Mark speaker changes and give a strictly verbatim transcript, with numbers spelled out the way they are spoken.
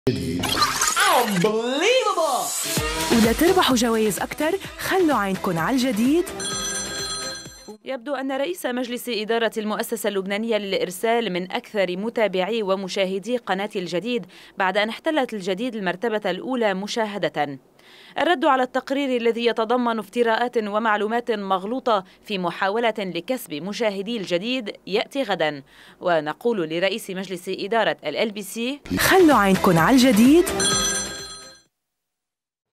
Speaker 1: ولا تربحوا جوائز أكثر خلوا عينكن على الجديد.
Speaker 2: يبدو أن رئيس مجلس إدارة المؤسسة اللبنانية للإرسال من أكثر متابعي ومشاهدي قناة الجديد بعد أن احتلت الجديد المرتبة الأولى مشاهدة. الرد على التقرير الذي يتضمن افتراءات ومعلومات مغلوطة في محاولة لكسب مشاهدي الجديد يأتي غدا، ونقول لرئيس مجلس إدارة ال إل بي سي
Speaker 1: خلوا عينكن على الجديد.